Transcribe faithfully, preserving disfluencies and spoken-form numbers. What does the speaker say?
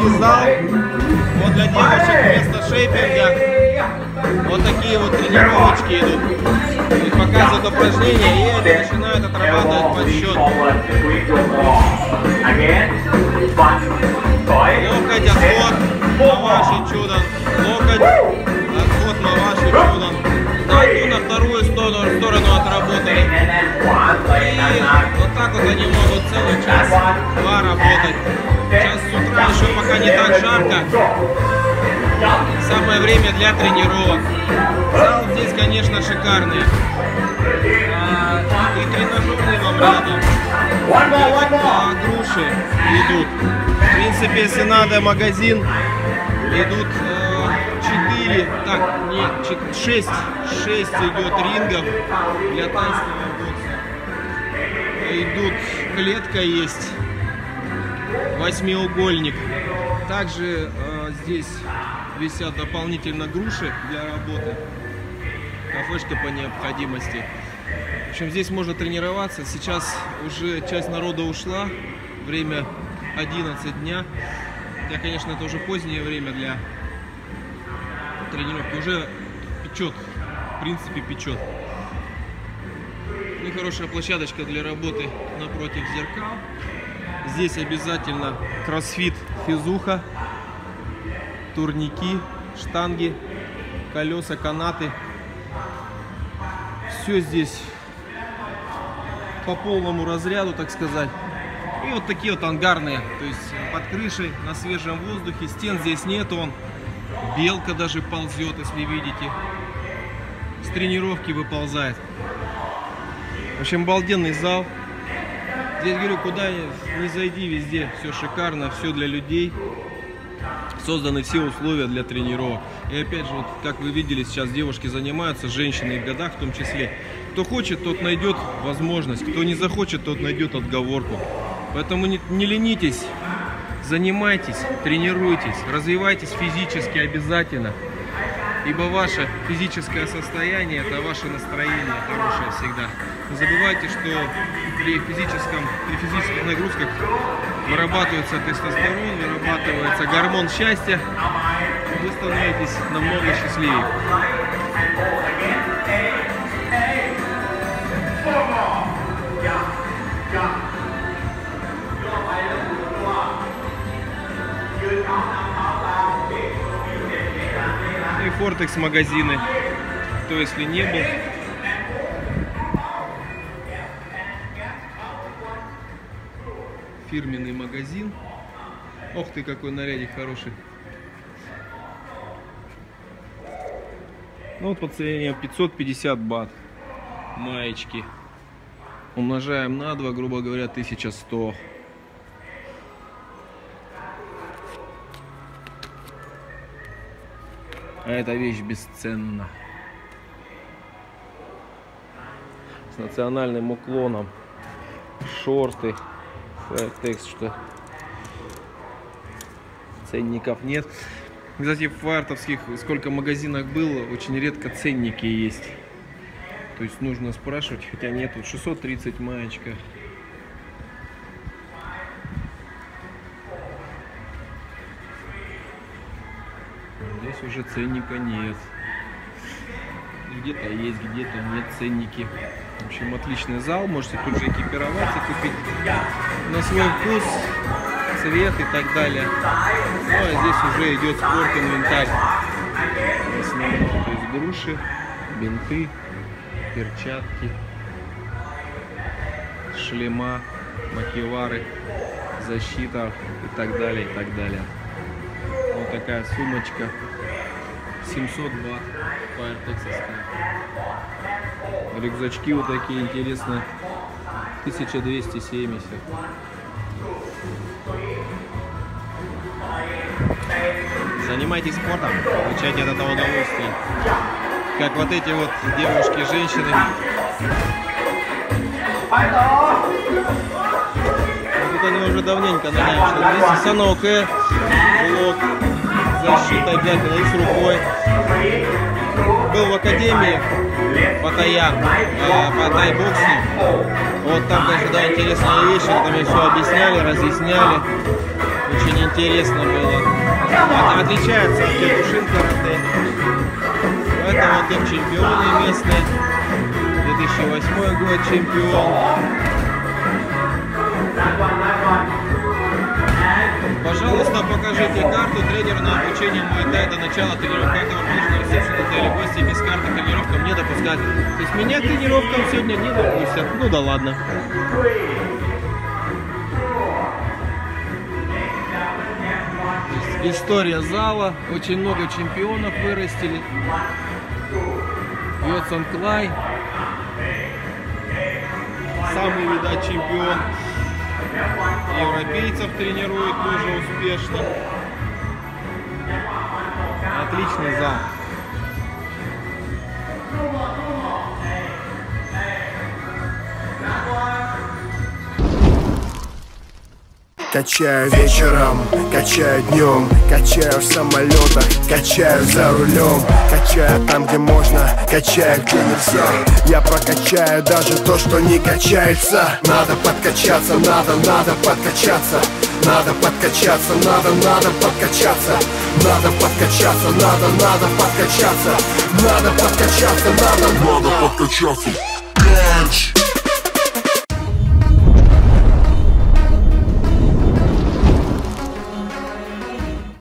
женский зал. Вот для девушек вместо шейпинга вот такие вот тренировочки идут. И показывают упражнения, и они начинают отрабатывать подсчет. Локоть, отход, маваши, чудо. Локоть, отход, маваши, чудо. Дойду на вторую сторону, сторону отработали. И вот так вот они могут целый час-два работать. Сейчас с утра еще пока не так жарко. Самое время для тренировок. Зал здесь, конечно, шикарный. А, и тренажерный вам рядом. И вот а, груши идут. В принципе, если надо, магазин идут четыре, так, не, шесть, шесть идет рингов для тайского бокса. Идут, клетка есть, восьмиугольник. Также э, здесь висят дополнительно груши для работы. Кафешка по необходимости. В общем, здесь можно тренироваться. Сейчас уже часть народа ушла. Время одиннадцать дня. Хотя, конечно, это уже позднее время для тренировки. Уже печет. В принципе, печет. Ну и хорошая площадочка для работы напротив зеркал. Здесь обязательно кроссфит, физуха, турники, штанги, колеса, канаты. Все здесь по полному разряду, так сказать. И вот такие вот ангарные, то есть под крышей, на свежем воздухе. Стен здесь нет, он белка даже ползет, если видите. С тренировки выползает. В общем, обалденный зал. Здесь, говорю, куда ни зайди, везде все шикарно, все для людей. Созданы все условия для тренировок. И опять же, вот, как вы видели, сейчас девушки занимаются, женщины в годах в том числе. Кто хочет, тот найдет возможность. Кто не захочет, тот найдет отговорку. Поэтому не, не ленитесь, занимайтесь, тренируйтесь, развивайтесь физически обязательно. Ибо ваше физическое состояние – это ваше настроение хорошее всегда. Не забывайте, что при, физическом, при физических нагрузках вырабатывается тестостерон, вырабатывается гормон счастья. Вы становитесь намного счастливее. И Фортекс магазины, кто если не был. Фирменный магазин. Ох ты, какой нарядик хороший. Ну вот по цене пятьсот пятьдесят бат. Маечки. Умножаем на два, грубо говоря, тысяча сто. А эта вещь бесценна. С национальным уклоном. Шорты. Фортекс, что ценников нет. Кстати, в фартовских сколько магазинах было, очень редко ценники есть. То есть нужно спрашивать, хотя нет. Вот шестьсот тридцать маечка. Здесь уже ценника нет. Где-то есть, где-то нет ценники. В общем, отличный зал. Можете тут же экипироваться, купить на свой вкус, цвет и так далее. Ну а здесь уже идет спорт, инвентарь. В основном, то есть груши, бинты, перчатки, шлема, макевары, защита и так далее, и так далее. Вот такая сумочка, семьсот бат, фаертексовская. Рюкзачки вот такие интересные, тысяча двести семьдесят. Занимайтесь спортом, получайте от этого удовольствие. Как вот эти вот девушки, женщины. Вот тут они уже давненько нанявшие. Здесь саноке, блок, защита обязательно и с рукой. Был в академии Паттайя, по тайбоксу. Вот там, конечно, да, интересные вещи, там мне все объясняли, разъясняли. Очень интересно было. Это отличается от Киокушин карате. Это вот их чемпионы местные. две тысячи восьмой год чемпион. Пожалуйста, покажите карту. Тренер на обучение муай-тай до начала тренировки. Как его можно ресепшн отеля. Гости без карты к тренировкам не допускать. То есть меня к тренировкам сегодня не допустят. Ну да ладно. История зала. Очень много чемпионов вырастили. Йоцан Клай. Самый, видать, чемпион. Европейцев тренирует тоже успешно. Отличный зал. Качаю вечером, качаю днем, качаю в самолетах, качаю за рулем, качаю там, где можно, качаю, где нельзя. Я прокачаю даже то, что не качается. Надо подкачаться, надо, надо подкачаться. Надо подкачаться, надо, надо подкачаться. Надо подкачаться, надо, надо подкачаться. Надо подкачаться, надо, надо подкачаться.